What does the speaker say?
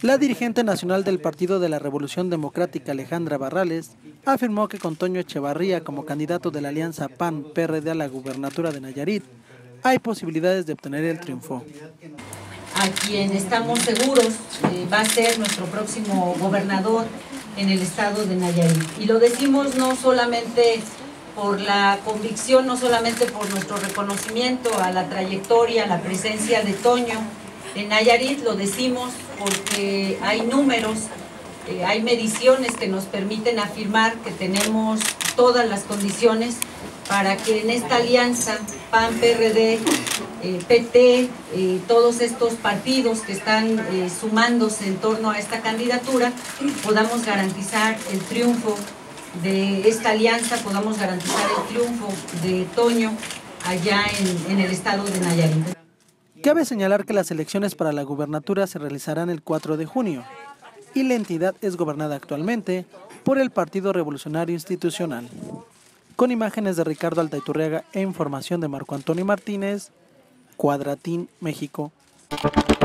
La dirigente nacional del Partido de la Revolución Democrática, Alejandra Barrales, afirmó que con Toño Echevarría como candidato de la alianza PAN-PRD a la gubernatura de Nayarit, hay posibilidades de obtener el triunfo. A quien estamos seguros va a ser nuestro próximo gobernador en el estado de Nayarit. Y lo decimos no solamente por la convicción, no solamente por nuestro reconocimiento a la trayectoria, a la presencia de Toño en Nayarit, lo decimos porque hay números, hay mediciones que nos permiten afirmar que tenemos todas las condiciones para que en esta alianza PAN, PRD, PT, todos estos partidos que están sumándose en torno a esta candidatura, podamos garantizar el triunfo de esta alianza, podamos garantizar el triunfo de Toño allá en el estado de Nayarit. Cabe señalar que las elecciones para la gubernatura se realizarán el 4 de junio y la entidad es gobernada actualmente por el Partido Revolucionario Institucional. Con imágenes de Ricardo Altaiturriaga e información de Marco Antonio Martínez, Cuadratín, México.